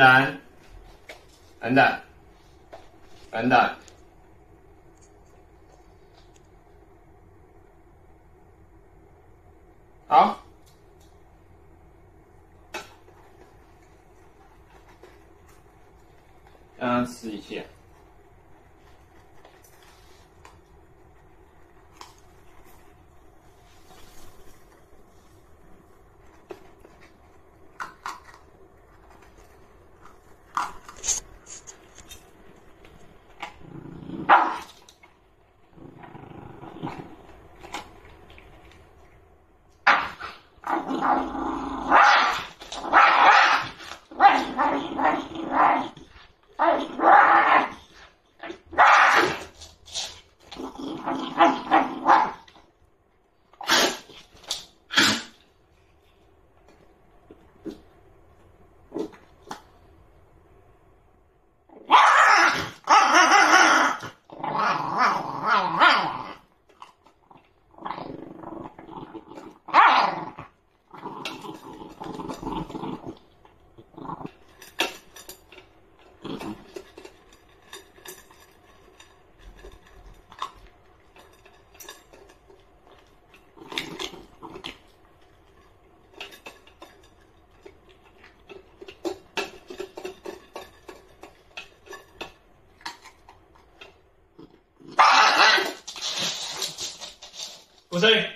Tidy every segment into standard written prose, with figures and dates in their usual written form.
等，好，让它吃一下。无声音。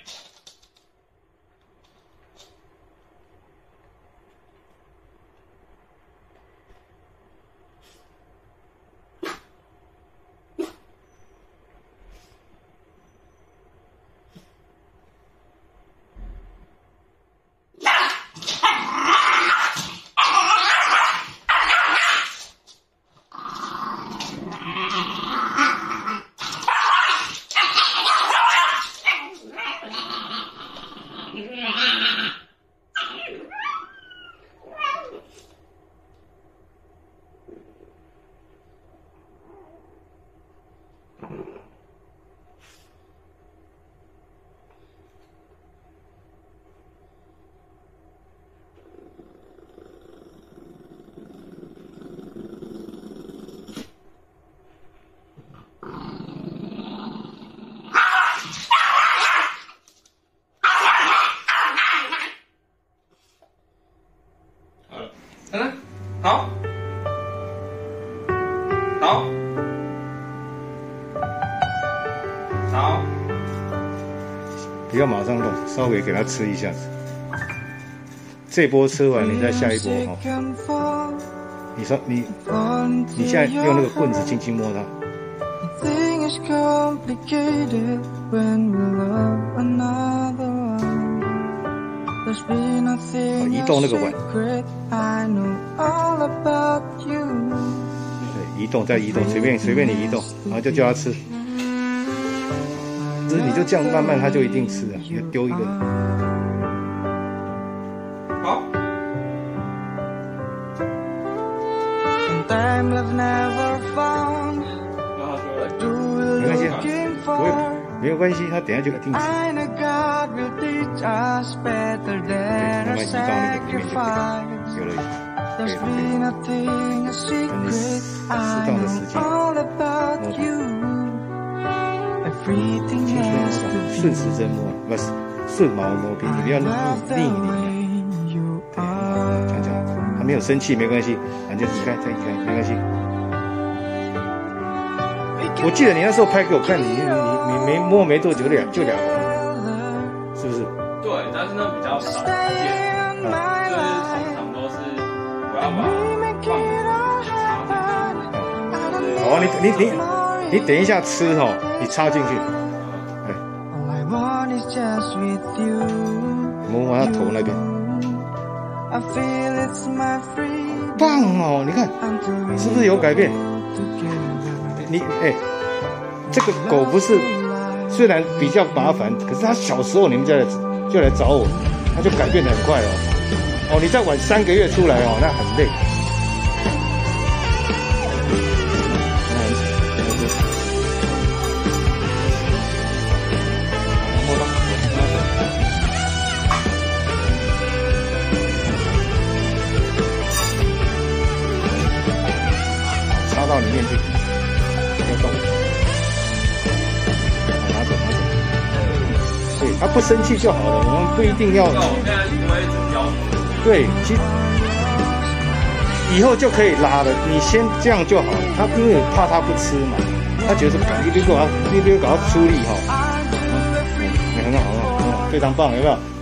好，好，好， 不要马上动，稍微给它吃一下子。这波吃完，你再下一波哈。你说你现在用那个棍子轻轻摸它。移动那个碗，对，移动再移动，随便你移动，然后就叫它吃。你就这样慢慢，它就一定吃了。你丢一个。 好。 没关系，不会，没有关系，它等下就一定吃。对，慢慢移到那个里面就可以，有了，可以了，可以了。你适当的时间摸它，轻轻摸它，顺时针摸，不是顺毛摸边，你不要逆理。对，这样，它没有生气没关系，你就移开，再移开，没关系。我记得你那时候拍给我看，你没摸没多久就俩红了，是不是？ 对，但是那比较少见，就是通常都是我要把好，你等一下吃哈，你插进去，摸摸他头那边，棒哦！你看是不是有改变？这个狗不是虽然比较麻烦，可是它小时候你们就来找我，它就改变得很快哦。你再晚3个月出来哦，那很累。 到里面去，不要动，拿走。对，他不生气就好了，我们不一定要。 我现在因为只教对，其实以后就可以拉了。你先这样就好了。他因为怕他不吃嘛，他觉得说你别搞他出力哈，也很好，非常棒，有没有？